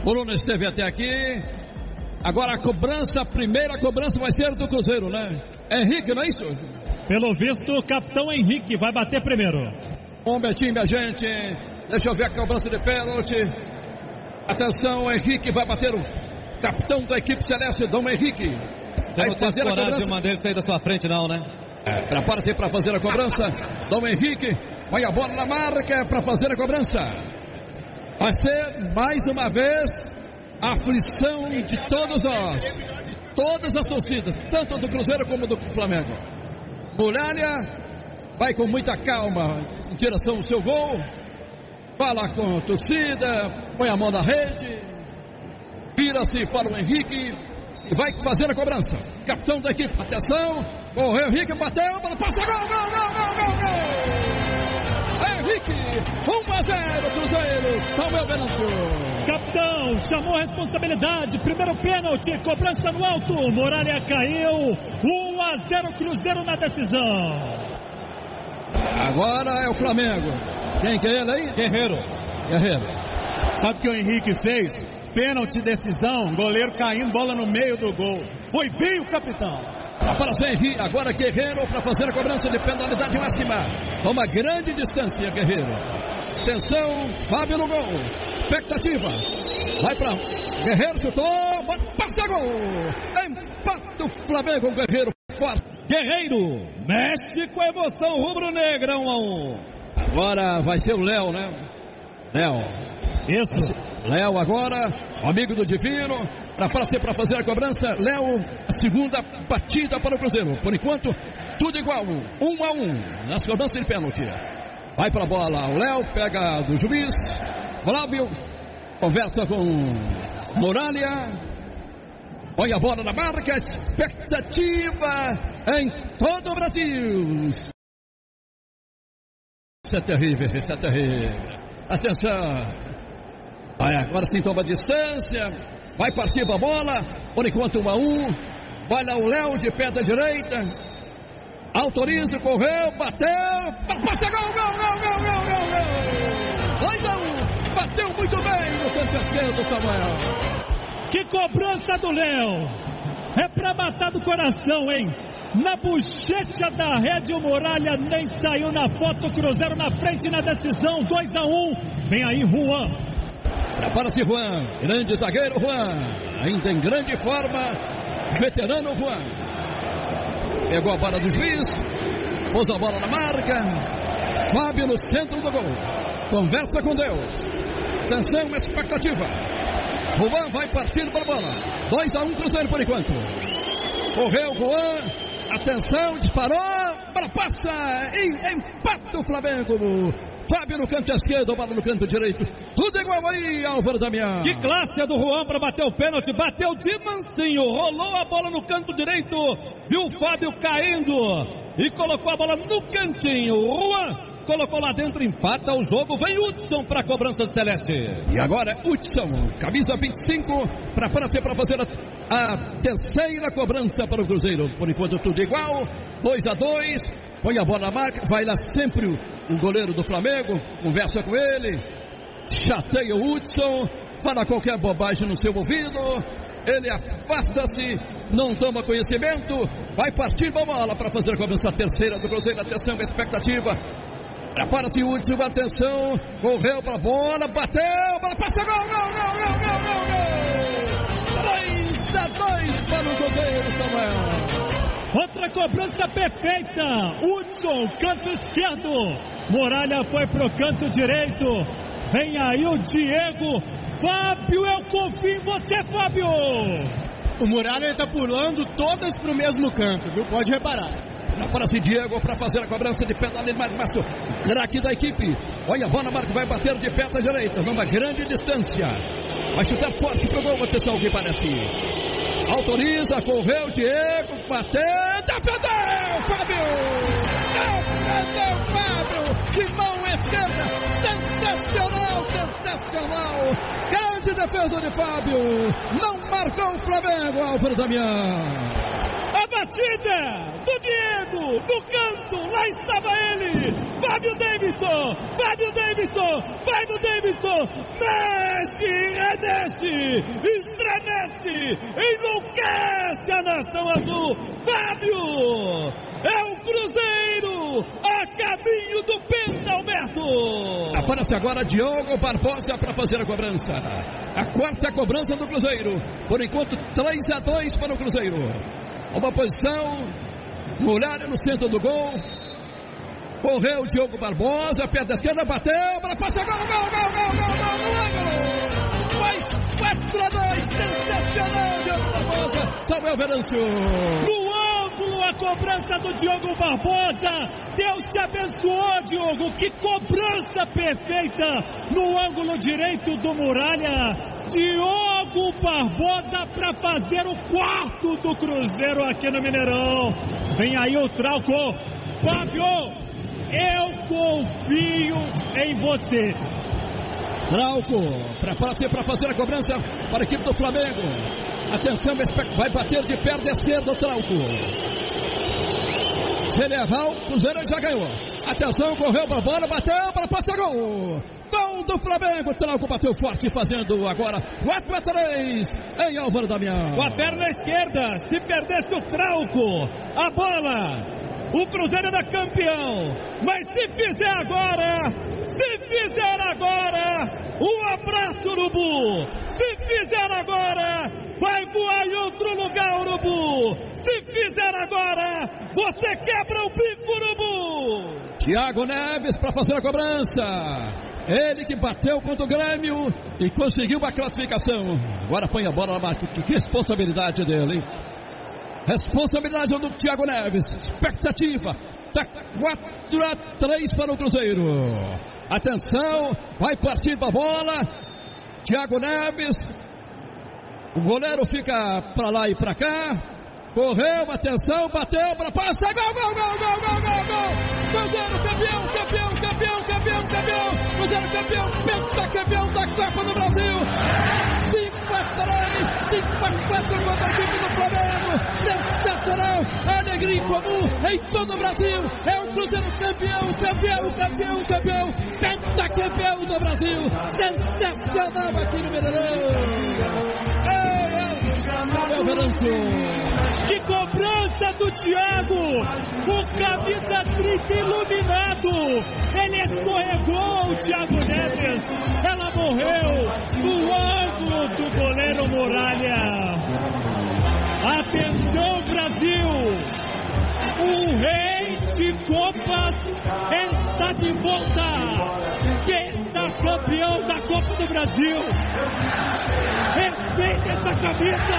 Bruno esteve até aqui. Agora a cobrança, a primeira cobrança vai ser do Cruzeiro, né? Henrique, não é isso? Pelo visto, o capitão Henrique vai bater primeiro. Bom, Betinho, minha gente. Deixa eu ver a cobrança de pênalti. Atenção, Henrique vai bater o capitão da equipe celeste, Dom Henrique. Vai fazer a cobrança. De mandar ele sair da sua frente, não, né? Prepara-se para fazer a cobrança. Dom Henrique, põe a bola na marca para fazer a cobrança. Vai ser, mais uma vez, a aflição de todos nós. Todas as torcidas, tanto do Cruzeiro como do Flamengo. Muralha vai com muita calma em direção ao seu gol. Fala com a torcida, põe a mão na rede. Vira-se para o Henrique e vai fazer a cobrança. Capitão da equipe, atenção. Correu, Henrique, bateu, bola passa, gol, gol, gol, gol, gol, gol. Henrique, 1-0, Cruzeiro, Samuel Venâncio. Capitão, chamou a responsabilidade, primeiro pênalti, cobrança no alto, Muralha caiu, 1-0, Cruzeiro na decisão. Agora é o Flamengo. Quem que é ele aí? Guerreiro. Sabe o que o Henrique fez? Pênalti, decisão, goleiro caindo, bola no meio do gol. Foi bem o capitão. Agora Guerreiro para fazer a cobrança de penalidade máxima. Toma grande distância, Guerreiro. Atenção, Fábio no gol. Expectativa. Vai para Guerreiro, chutou, passa gol. Empata o Flamengo, Guerreiro forte. Guerreiro, mexe com a emoção rubro-negra, 1-1. Agora vai ser o Léo, né? Isso. Léo agora, amigo do Divino. Para fazer a cobrança, Léo, a segunda batida para o Cruzeiro. Por enquanto, tudo igual, 1-1 nas cobranças de pênalti. Vai para a bola, o Léo pega do juiz, Flávio, conversa com Muralha, põe a bola na marca, expectativa em todo o Brasil. Isso é terrível. Atenção. Agora sim toma distância. Vai partir para a bola, por enquanto 1-1. Vai lá o Léo de pé da direita. Autoriza, correu, bateu. Passa, gol. 2-1. Bateu muito bem no canto esquerdo, Samuel. Que cobrança do Léo. É pra matar do coração, hein? Na bochecha da rede, o Muralha nem saiu na foto. Cruzeiro na frente na decisão, 2-1. Vem aí, Juan. Prepara-se Juan, grande zagueiro Juan, ainda em grande forma, veterano Juan. Pegou a bola do juiz, pôs a bola na marca. Fábio no centro do gol, conversa com Deus. Atenção, expectativa. Juan vai partir para a bola. 2-1 Cruzeiro por enquanto. Correu Juan, atenção, disparou, bola passa e empata o Flamengo. Fábio no canto esquerdo, bola no canto direito. Tudo igual aí, Álvaro Damião. Que classe é do Juan para bater o pênalti. Bateu de mansinho, rolou a bola no canto direito. Viu o Fábio caindo e colocou a bola no cantinho. Juan colocou lá dentro, empata o jogo. Vem Hudson para a cobrança celeste. E agora Hudson, camisa 25, prepara-se para fazer a terceira cobrança para o Cruzeiro. Por enquanto tudo igual, 2-2. Põe a bola na marca, vai lá sempre o goleiro do Flamengo, conversa com ele, chateia o Hudson, fala qualquer bobagem no seu ouvido, ele afasta-se, não toma conhecimento, vai partir a bola para fazer a cobrança terceira do Cruzeiro. Atenção, expectativa, prepara-se o Hudson, atenção, correu para a bola, bateu, bola passa, gol. 3-2 para o Cruzeiro, Samuel. Outra cobrança perfeita. Hudson, canto esquerdo. Muralha foi pro canto direito. Vem aí o Diego. Fábio, eu confio em você, Fábio. O Muralha está pulando todas pro mesmo canto, viu? Pode reparar. Prepara-se Diego para fazer a cobrança de pé da linha mais craque da equipe. Olha a bola, Marco vai bater de pé da direita, numa grande distância. Vai chutar forte pro gol, atenção, que parece. Autoriza, correu, Diego, bateu, defendeu, Fábio! Defendeu, Fábio! De mão esquerda, sensacional! Grande defesa de Fábio! Não marcou o Flamengo, Álvaro Damião! A batida do Diego, no canto, lá estava ele, Fábio Davidson, vai do Davidson, mexe, redesce, estremece, enlouquece a nação azul, Fábio, é o Cruzeiro, a caminho do penta, Alberto. Aparece agora Diogo Barbosa para fazer a cobrança, a quarta cobrança do Cruzeiro, por enquanto 3-2 para o Cruzeiro. Uma posição, mulher no centro do gol. Correu o Diogo Barbosa, pé da esquerda, bateu, para passar, gol, no ângulo. Vai, 4-2, sensacional, Diogo Barbosa, Samuel Venâncio. No ângulo, a cobrança do Diogo Barbosa. Deus te abençoou, Diogo, que cobrança perfeita no ângulo direito do Muralha. Diogo Barbosa para fazer o quarto do Cruzeiro aqui no Mineirão. Vem aí o Trauco. Fábio, eu confio em você. Trauco, prepara-se para fazer a cobrança para a equipe do Flamengo. Atenção, vai bater de perna esquerda o Trauco. Se ele errar, o Cruzeiro já ganhou. Atenção, correu para a bola, bateu para passar, gol. Gol do Flamengo, o Trauco bateu forte, fazendo agora 4-3 em Álvaro Damião. Com a perna esquerda, se perdesse o Trauco, a bola, o Cruzeiro era campeão. Mas se fizer agora, um abraço, Urubu. Se fizer agora, vai voar em outro lugar, Urubu. Se fizer agora, você quebra o bico, Urubu. Thiago Neves para fazer a cobrança. Ele que bateu contra o Grêmio e conseguiu uma classificação. Agora põe a bola lá, que responsabilidade dele, hein? Responsabilidade do Thiago Neves. Expectativa. Está 4-3 para o Cruzeiro. Atenção, vai partir para a bola. Thiago Neves. O goleiro fica para lá e para cá. Correu, atenção, bateu para passar. Gol. Cruzeiro campeão. Cruzeiro campeão, pentacampeão da Copa do Brasil. 5-4 contra a equipe do Flamengo. Sensacional, alegria incomum em todo o Brasil. É o Cruzeiro campeão. Pentacampeão do Brasil. Sensacional aqui no Mineirão. Que cobrança do Thiago, o camisa 30 iluminado, ele escorregou, o Thiago Neves, ela morreu no ângulo do goleiro Muralha. Atenção, Brasil, o rei de copas está de volta, campeão da Copa do Brasil. Respeita essa camisa.